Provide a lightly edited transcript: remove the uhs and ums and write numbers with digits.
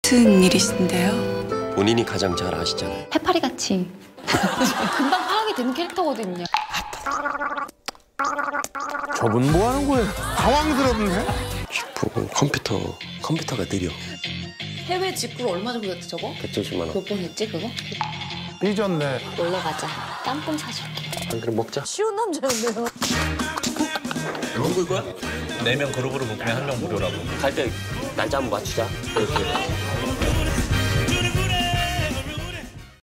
무슨 일이신데요? 본인이 가장 잘 아시잖아요. 해파리같이 금방 파악이 되는 캐릭터거든요. 저분 뭐 하는 거예요? 당황스럽네. 기프고 컴퓨터가 느려. 해외 직구를 얼마 정도 했지 저거? 170만 원. 몇 번 했지 그거? 삐졌네. 놀러 가자. 짬뽕 사줄게. 한 그릇 먹자. 쉬운 남자였네요. 먹을 거야? 4명 그룹으로 묶으면 1명 무료라고. 갈 때 날짜 한번 맞추자. 이렇게.